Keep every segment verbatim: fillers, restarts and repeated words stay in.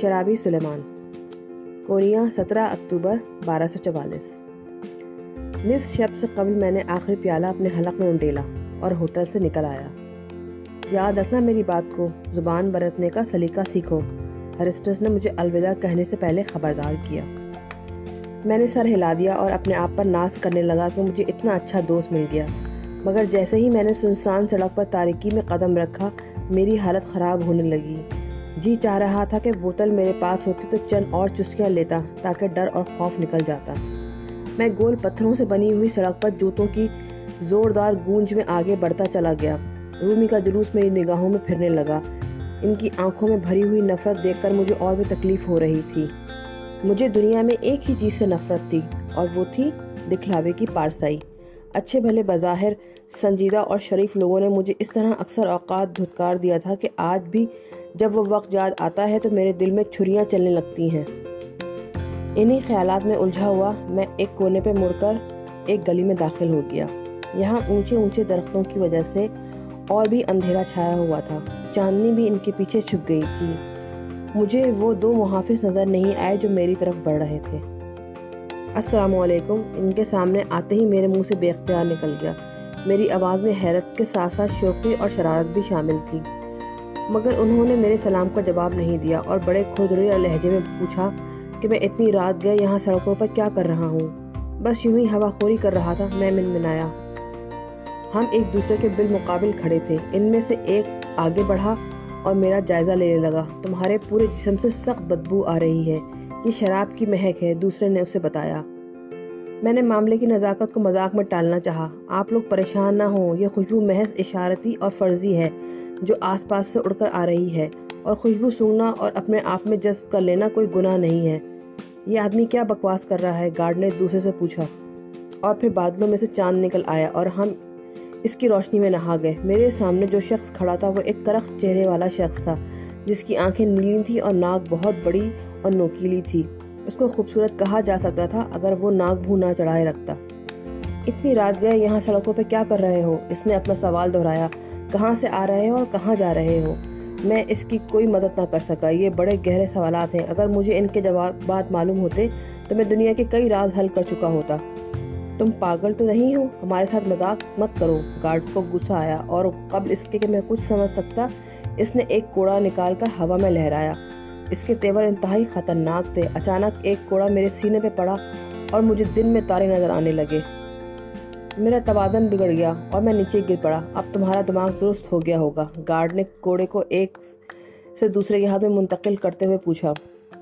شرابی سلیمان کونیا سترہ اکتوبر بارہ سو چوالیس۔ نصف شب سے قبل میں نے آخری پیالہ اپنے حلق میں انڈیلا اور ہوٹل سے نکل آیا۔ یاد رکھنا میری بات کو، زبان برتنے کا سلیقہ سیکھو، ہرسٹس نے مجھے الوداع کہنے سے پہلے خبردار کیا۔ میں نے سر ہلا دیا اور اپنے آپ پر ناز کرنے لگا کہ مجھے اتنا اچھا دوست مل گیا، مگر جیسے ہی میں نے سنسان سڑک پر تاریکی میں قدم رکھا میری حالت خراب ہونے لگی۔ جی چاہ رہا تھا کہ بوتل میرے پاس ہوتی تو چند اور چسکیاں لیتا تاکہ ڈر اور خوف نکل جاتا۔ میں گول پتھروں سے بنی ہوئی سڑک پر جوتوں کی زوردار گونج میں آگے بڑھتا چلا گیا۔ رومی کا جلوس میری نگاہوں میں پھرنے لگا۔ ان کی آنکھوں میں بھری ہوئی نفرت دیکھ کر مجھے اور بھی تکلیف ہو رہی تھی۔ مجھے دنیا میں ایک ہی چیز سے نفرت تھی اور وہ تھی دکھلاوے کی پارسائی۔ اچھے بھلے بظاہر سنجیدہ اور شریف لوگوں نے مجھے اس طرح اکثر اوقات دھتکار دیا تھا کہ آج بھی جب وہ وقت یاد آتا ہے تو میرے دل میں چھریاں چلنے لگتی ہیں۔ انہی خیالات میں الجھا ہوا میں ایک کونے پہ مڑ کر ایک گلی میں داخل ہو گیا۔ یہاں اونچے اونچے درختوں کی وجہ سے اور بھی اندھیرا چھایا ہوا تھا، چاندنی بھی ان کے پیچھے چھپ گئی تھی۔ مجھے وہ دو محافظ نظر نہیں آئے جو میری طرف بڑھ رہے تھے۔ السلام علیکم ان کے سامنے آتے ہی میرے منہ سے بے اختیار نکل گیا۔ میری آواز میں حیرت کے ساتھ ساتھ شوقی اور شرارت بھی شامل تھی، مگر انہوں نے میرے سلام کا جواب نہیں دیا اور بڑے کھردرے لہجے میں پوچھا کہ میں اتنی رات گئے یہاں سڑکوں پر کیا کر رہا ہوں۔ بس یوں ہی ہوا خوری کر رہا تھا، میں منمنایا۔ ہم ایک دوسرے کے بالمقابل کھڑے تھے۔ ان میں سے ایک آگے بڑھا اور میرا جائزہ لینے لگا۔ تمہارے پورے جسم سے سخت بدبو آ رہی ہے، یہ شراب کی مہک ہے، دوسرے نے اسے بتایا۔ میں نے معاملے کی نزاکت کو مذاق میں ٹالنا چاہا۔ آپ لوگ پریشان نہ ہوں، یہ خوشبو محض اشارتی اور فرضی ہے جو آس پاس سے اڑ کر آ رہی ہے، اور خوشبو سونگنا اور اپنے آپ میں جذب کر لینا کوئی گناہ نہیں ہے۔ یہ آدمی کیا بکواس کر رہا ہے؟ گارڈ نے دوسرے سے پوچھا، اور پھر بادلوں میں سے چاند نکل آیا اور ہم اس کی روشنی میں نہا گئے۔ میرے سامنے جو شخص کھڑا تھا وہ ایک کرخت چہرے والا شخص تھا جس کی آنکھیں نیلی تھیں اور ناک بہت بڑی اور نوکیلی تھی۔ اس کو خوبصورت کہا جا سکتا تھا اگر وہ ناک بھو نہ چڑھائے رکھتا۔ اتنی رات گئے یہاں سڑکوں پہ کیا کر رہے ہو؟ اس نے اپنا سوال دہرایا۔ کہاں سے آ رہے ہو اور کہاں جا رہے ہو؟ میں اس کی کوئی مدد نہ کر سکا۔ یہ بڑے گہرے سوالات ہیں، اگر مجھے ان کے جوابات معلوم ہوتے تو میں دنیا کے کئی راز حل کر چکا ہوتا۔ تم پاگل تو نہیں ہو؟ ہمارے ساتھ مذاق مت کرو۔ گارڈ کو غصہ آیا اور قبل اس کے کہ میں کچھ سمجھ سکتا اس نے ایک کوڑا نکال کر ہوا میں لہرایا۔ اس کے تیور انتہائی خطرناک تھے۔ اچانک ایک کوڑا میرے سینے پہ پڑا اور مجھے دن میں تارے نظر آنے لگے۔ میرا توازن بگڑ گیا اور میں نیچے گر پڑا۔ اب تمہارا دماغ درست ہو گیا ہوگا، گارڈ نے کوڑے کو ایک سے دوسرے کے ہاتھ میں منتقل کرتے ہوئے پوچھا۔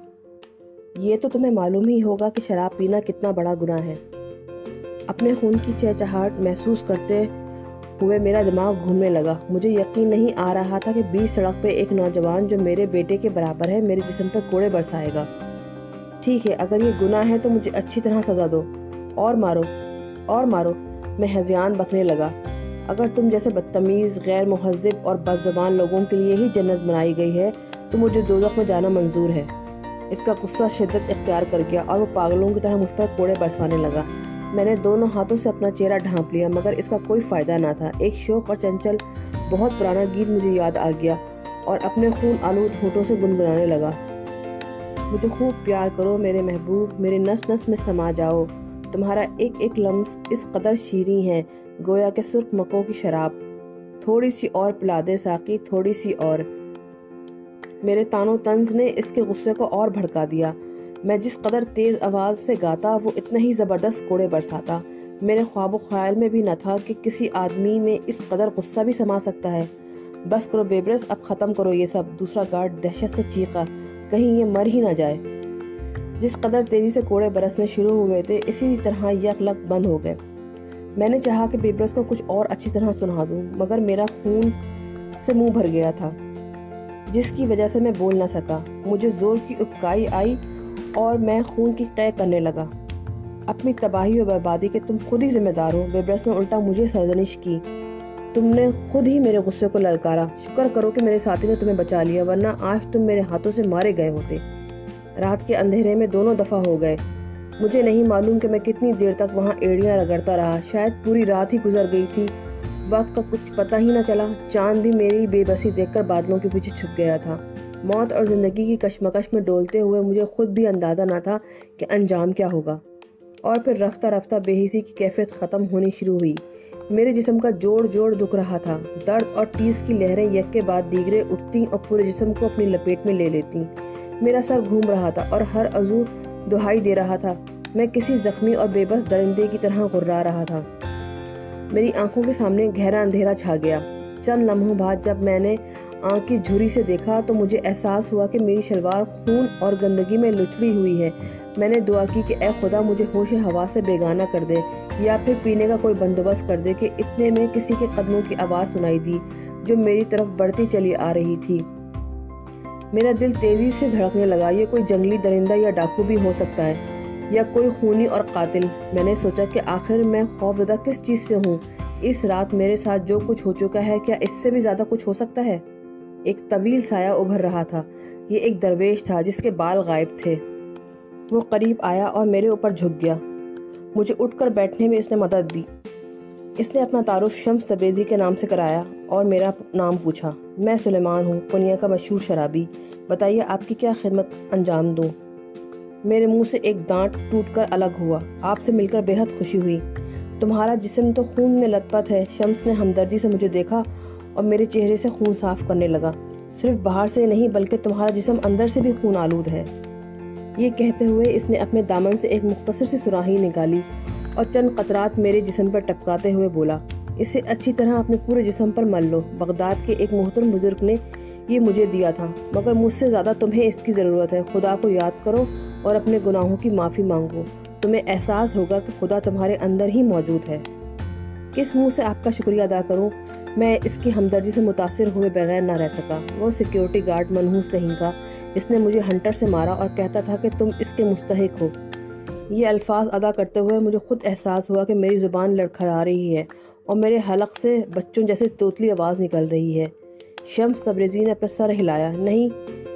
یہ تو تمہیں معلوم ہی ہوگا کہ شراب پینا کتنا بڑا گناہ ہے۔ اپنے خون کی چہچہاٹ محسوس کرتے ہوئے میرا دماغ گھومنے لگا۔ مجھے یقین نہیں آ رہا تھا کہ بیچ سڑک پہ ایک نوجوان جو میرے بیٹے کے برابر ہے میرے جسم پہ کوڑے برسائے گا۔ ٹھیک ہے، اگر یہ گناہ ہے تو مجھے اچھی طرح سزا دو، اور مارو اور مارو۔ میں ہذیان بکنے لگا۔ اگر تم جیسے بدتمیز، غیر مہذب اور بد زبان لوگوں کے لیے ہی جنت بنائی گئی ہے تو مجھے دوزخ میں جانا منظور ہے۔ اس کا غصہ شدت اختیار کر گیا اور وہ پاگلوں کی طرح مجھ پر کوڑے برسانے لگا۔ میں نے دونوں ہاتھوں سے اپنا چہرہ ڈھانپ لیا مگر اس کا کوئی فائدہ نہ تھا۔ ایک شوق اور چنچل بہت پرانا گیت مجھے یاد آ گیا اور اپنے خون آلود ہونٹوں سے گنگنانے لگا۔ مجھے خوب پیار کرو میرے محبوب، میرے نس نس میں سما جاؤ۔ تمہارا ایک ایک لمس اس قدر شیریں ہے گویا کہ سرخ مکوں کی شراب۔ تھوڑی سی اور پلا دے ساقی، تھوڑی سی اور۔ میرے تان و طنز نے اس کے غصے کو اور بھڑکا دیا۔ میں جس قدر تیز آواز سے گاتا وہ اتنا ہی زبردست کوڑے برساتا۔ میرے خواب و خیال میں بھی نہ تھا کہ کسی آدمی میں اس قدر غصہ بھی سما سکتا ہے۔ بس کرو بیبرس، اب ختم کرو یہ سب۔ دوسرا گارڈ دہشت سے چیخا، کہیں یہ مر ہی نہ جائے۔ جس قدر تیزی سے کوڑے برسنے شروع ہوئے تھے اسی طرح یک لک بند ہو گئے۔ میں نے چاہا کہ بیبرس کو کچھ اور اچھی طرح سنا دوں مگر میرا خون سے منہ بھر گیا تھا جس کی وجہ سے میں بول نہ سکا۔ مجھے زور کی اکائی آئی اور میں خون کی قے کرنے لگا۔ اپنی تباہی و بربادی کے تم خود ہی ذمہ دار ہو۔ بیبرس نے الٹا مجھے سرزنش کی۔ تم نے خود ہی میرے غصے کو للکارا۔ شکر کرو کہ میرے ساتھی نے تمہیں بچا لیا ورنہ آج تم میرے ہاتھوں سے مارے گئے ہوتے۔ رات کے اندھیرے میں دونوں دفعہ ہو گئے۔ مجھے نہیں معلوم کہ میں کتنی دیر تک وہاں ایڑیاں رگڑتا رہا، شاید پوری رات ہی گزر گئی تھی۔ وقت کا کچھ پتہ ہی نہ چلا۔ چاند بھی میری بے بسی دیکھ کر بادلوں کے پیچھے چھپ گیا تھا۔ موت اور زندگی کی کشمکش میں ڈولتے ہوئے مجھے خود بھی اندازہ نہ تھا کہ انجام کیا ہوگا۔ اور پھر رفتہ رفتہ بے حسی کی کیفیت ختم ہونی شروع ہوئی۔ میرے جسم کا جوڑ جوڑ دکھ رہا تھا۔ درد اور ٹیس کی لہریں یک کے بعد دیگرے اٹھتیں اور پورے جسم کو اپنی لپیٹ میں لے لیتیں۔ میرا سر گھوم رہا تھا اور ہر عضو دہائی دے رہا تھا۔ میں کسی زخمی اور بے بس درندے کی طرح غرا رہا تھا۔ میری آنکھوں کے سامنے گہرا اندھیرا چھا گیا۔ چند لمحوں بعد جب میں نے آنکھ کی جھری سے دیکھا تو مجھے احساس ہوا کہ میری شلوار خون اور گندگی میں لتھڑی ہوئی ہے۔ میں نے دعا کی کہ اے خدا مجھے ہوش حواس سے بیگانہ کر دے، یا پھر پینے کا کوئی بندوبست کر دے کہ اتنے میں کسی کے قدموں کی آواز سنائی دی جو میری طرف بڑھتی چلی آ رہی تھی۔ میرا دل تیزی سے دھڑکنے لگا۔ یہ کوئی جنگلی درندہ یا ڈاکو بھی ہو سکتا ہے، یا کوئی خونی اور قاتل۔ میں نے سوچا کہ آخر میں خوفزدہ کس چیز سے ہوں؟ اس رات میرے ساتھ جو کچھ ہو چکا ہے، کیا اس سے بھی زیادہ کچھ ہو سکتا ہے؟ ایک طویل سایہ ابھر رہا تھا۔ یہ ایک درویش تھا جس کے بال غائب تھے۔ وہ قریب آیا اور میرے اوپر جھک گیا۔ مجھے اٹھ کر بیٹھنے میں اس نے مدد دی۔ اس نے اپنا تعارف شمس تبریزی کے نام سے کرایا اور میرا نام پوچھا۔ میں سلیمان ہوں، کنیا کا مشہور شرابی۔ بتائیے آپ کی کیا خدمت انجام دوں؟ میرے منہ سے ایک دانت ٹوٹ کر الگ ہوا۔ آپ سے مل کر بے حد خوشی ہوئی۔ تمہارا جسم تو خون میں لت پت ہے۔ شمس نے ہمدردی سے مجھے دیکھا اور میرے چہرے سے خون صاف کرنے لگا۔ صرف باہر سے نہیں بلکہ تمہارا جسم اندر سے بھی خون آلود ہے۔ یہ کہتے ہوئے اس نے اپنے دامن سے ایک مختصر سی سراہی نکالی اور چند قطرات میرے جسم پر ٹپکاتے ہوئے بولا، اسے اچھی طرح اپنے پورے جسم پر مل لو۔ بغداد کے ایک محترم بزرگ نے یہ مجھے دیا تھا، مگر مجھ سے زیادہ تمہیں اس کی ضرورت ہے۔ خدا کو یاد کرو اور اپنے گناہوں کی معافی مانگو۔ تمہیں احساس ہوگا کہ خدا تمہارے اندر ہی موجود ہے۔ کس منہ سے آپ کا شکریہ ادا کروں؟ میں اس کی ہمدردی سے متاثر ہوئے بغیر نہ رہ سکا۔ وہ سیکیورٹی گارڈ منحوس کہیں کا، اس نے مجھے ہنٹر سے مارا اور کہتا تھا کہ تم اس کے مستحق ہو۔ یہ الفاظ ادا کرتے ہوئے مجھے خود احساس ہوا کہ میری زبان لڑکھڑا رہی ہے اور میرے حلق سے بچوں جیسے توتلی آواز نکل رہی ہے۔ شمس تبریزی نے اپنا سر ہلایا۔ نہیں،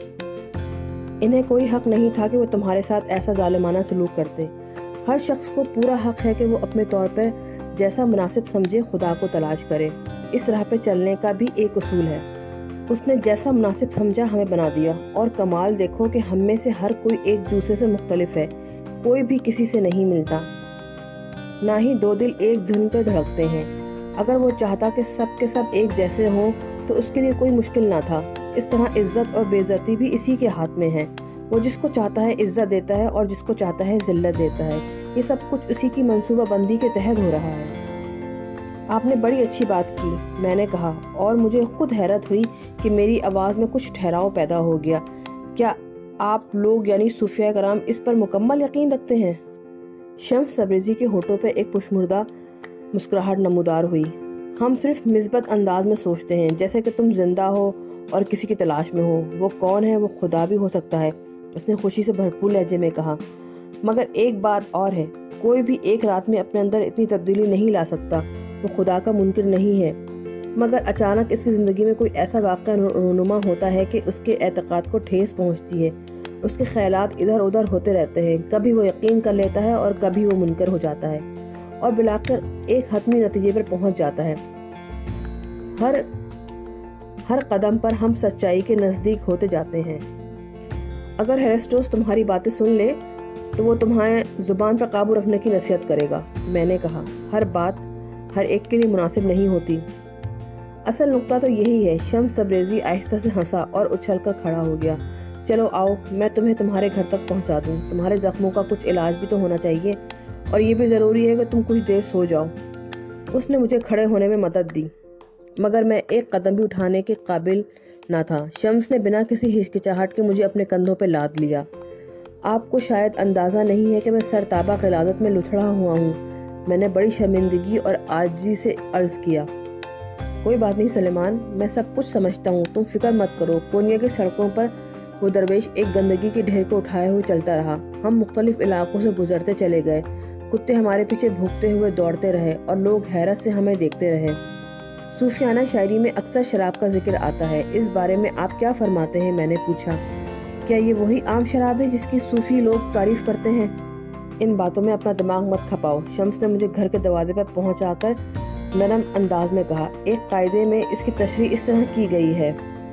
انہیں کوئی حق نہیں تھا کہ وہ تمہارے ساتھ ایسا ظالمانہ سلوک کرتے۔ ہر شخص کو پورا حق ہے کہ وہ اپنے طور پر جیسا مناسب سمجھے خدا کو تلاش کرے۔ اس راہ پہ چلنے کا بھی ایک اصول ہے۔ اس نے جیسا مناسب سمجھا ہمیں بنا دیا، اور کمال دیکھو کہ ہم میں سے ہر کوئی ایک دوسرے سے مختلف ہے۔ کوئی بھی کسی سے نہیں ملتا، نہ ہی دو دل ایک دھن پہ دھڑکتے ہیں۔ اگر وہ چاہتا کہ سب کے سب ایک جیسے ہوں تو اس کے لیے کوئی مشکل نہ تھا۔ اس طرح عزت اور بے عزتی بھی اسی کے ہاتھ میں ہے۔ وہ جس کو چاہتا ہے عزت دیتا ہے اور جس کو چاہتا ہے ذلت دیتا ہے۔ یہ سب کچھ اسی کی منصوبہ بندی کے تحت ہو رہا ہے۔ آپ نے بڑی اچھی بات کی، میں نے کہا، اور مجھے خود حیرت ہوئی کہ میری آواز میں کچھ ٹھہراؤ پیدا ہو گیا۔ کیا آپ لوگ یعنی صوفیہ کرام اس پر مکمل یقین رکھتے ہیں؟ شمس تبریزی کے ہونٹوں پہ ایک پشمردہ مسکراہٹ نمودار ہوئی۔ ہم صرف مثبت انداز میں سوچتے ہیں، جیسے کہ تم زندہ ہو اور کسی کی تلاش میں ہو۔ وہ کون ہے؟ وہ خدا بھی ہو سکتا ہے، اس نے خوشی سے بھرپور لہجے میں کہا۔ مگر ایک بات اور ہے، کوئی بھی ایک رات میں اپنے اندر اتنی تبدیلی نہیں لا سکتا۔ وہ خدا کا منکر نہیں ہے، مگر اچانک اس کی زندگی میں کوئی ایسا واقعہ رونما ہوتا ہے کہ اس کے اعتقاد کو ٹھیس پہنچتی ہے۔ اس کے خیالات ادھر ادھر ہوتے رہتے ہیں، کبھی وہ یقین کر لیتا ہے اور کبھی وہ منکر ہو جاتا ہے، اور بالآخر ایک حتمی نتیجے پر پہنچ جاتا ہے۔ ہر ہر قدم پر ہم سچائی کے نزدیک ہوتے جاتے ہیں۔ اگر ہیرسٹوس تمہاری باتیں سن لے تو وہ تمہارے زبان پر قابو رکھنے کی نصیحت کرے گا۔ میں نے کہا، ہر بات ہر ایک کے لیے مناسب نہیں ہوتی۔ اصل نقطہ تو یہی ہے۔ شمس تبریزی آہستہ سے ہنسا اور اچھل کر کھڑا ہو گیا۔ چلو آؤ، میں تمہیں تمہارے گھر تک پہنچا دوں۔ تمہارے زخموں کا کچھ علاج بھی تو ہونا چاہیے، اور یہ بھی ضروری ہے کہ تم کچھ دیر سو جاؤ۔ اس نے مجھے کھڑے ہونے میں مدد دی، مگر میں ایک قدم بھی اٹھانے کے قابل نہ تھا۔ شمس نے بنا کسی ہچکچاہٹ کے مجھے اپنے کندھوں پہ لاد لیا۔ آپ کو شاید اندازہ نہیں ہے کہ میں سر تابہ غلاظت میں لتھڑا ہوا ہوں، میں نے بڑی شرمندگی اور عاجزی سے عرض کیا۔ کوئی بات نہیں سلیمان، میں سب کچھ سمجھتا ہوں، تم فکر مت کرو۔ کونیا کی سڑکوں پر وہ درویش ایک گندگی کے ڈھیر کو اٹھائے ہوئے چلتا رہا۔ ہم مختلف علاقوں سے گزرتے چلے گئے، کتے ہمارے پیچھے بھوکتے ہوئے دوڑتے رہے اور لوگ حیرت سے ہمیں دیکھتے رہے۔ صوفیانہ شاعری میں اکثر شراب کا ذکر آتا ہے، اس بارے میں آپ کیا فرماتے ہیں؟ میں نے پوچھا۔ کیا یہ وہی عام شراب ہے جس کی صوفی لوگ تعریف کرتے ہیں؟ ان باتوں میں اپنا دماغ مت کھپاؤ، شمس نے مجھے گھر کے دروازے پر پہنچا کر نرم انداز میں کہا۔ ایک قاعدے میں اس کی تشریح اس طرح کی گئی ہے،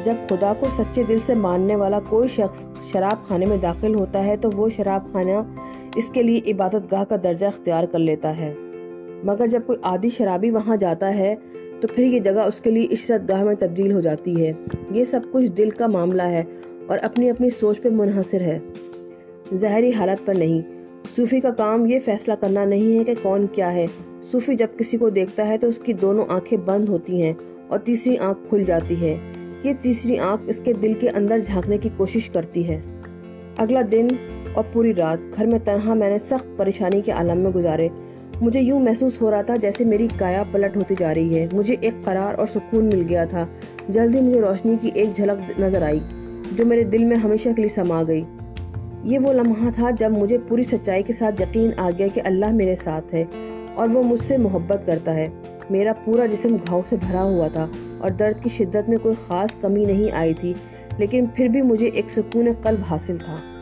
جب خدا کو سچے دل سے ماننے والا کوئی شخص شراب خانے میں داخل ہوتا ہے تو وہ شراب خانہ اس کے لیے عبادت گاہ کا درجہ اختیار کر لیتا ہے، مگر جب کوئی عادی شرابی وہاں جاتا ہے تو پھر یہ جگہ اس کے لیے عشرت گاہ میں تبدیل ہو جاتی ہے۔ یہ سب کچھ دل کا معاملہ ہے اور اپنی اپنی سوچ پہ منحصر ہے، ظاہری حالت پر نہیں۔ صوفی کا کام یہ فیصلہ کرنا نہیں ہے کہ کون کیا ہے۔ صوفی جب کسی کو دیکھتا ہے تو اس کی دونوں آنکھیں بند ہوتی ہیں اور تیسری آنکھ کھل جاتی ہے۔ یہ تیسری آنکھ اس کے دل کے اندر جھانکنے کی کوشش کرتی ہے۔ اگلا دن اور پوری رات گھر میں تنہا میں نے سخت پریشانی کے عالم میں گزارے۔ مجھے یوں محسوس ہو رہا تھا جیسے میری کایا پلٹ ہوتی جا رہی ہے۔ مجھے ایک قرار اور سکون مل گیا تھا۔ جلدی مجھے روشنی کی ایک جھلک نظر آئی جو میرے دل میں ہمیشہ کے لیے سما گئی۔ یہ وہ لمحہ تھا جب مجھے پوری سچائی کے ساتھ یقین آ گیا کہ اللہ میرے ساتھ ہے اور وہ مجھ سے محبت کرتا ہے۔ میرا پورا جسم گھاؤ سے بھرا ہوا تھا اور درد کی شدت میں کوئی خاص کمی نہیں آئی تھی، لیکن پھر بھی مجھے ایک سکون قلب حاصل تھا۔